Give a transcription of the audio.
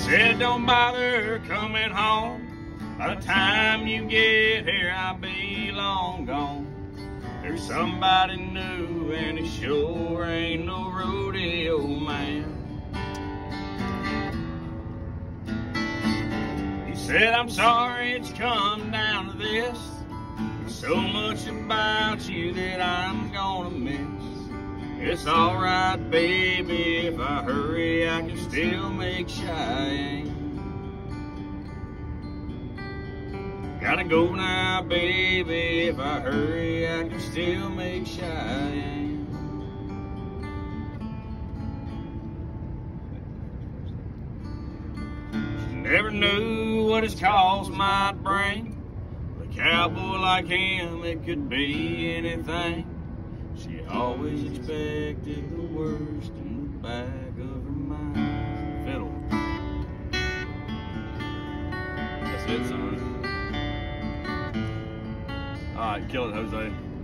Said don't bother coming home. By the time you get here, I'll be long gone. There's somebody new, and it sure ain't no rodeo man. He said, I'm sorry it's come down to this. There's so much about you that I'm gonna miss. It's alright, baby, if I hurry, I can still make Cheyenne. Gotta go now, baby, if I hurry, I can still make Cheyenne. She never knew what his cause might bring. A cowboy like him, it could be anything. She always expected the worst in the back of her mind. Fiddle. That's it, son. All right, kill it, Jose.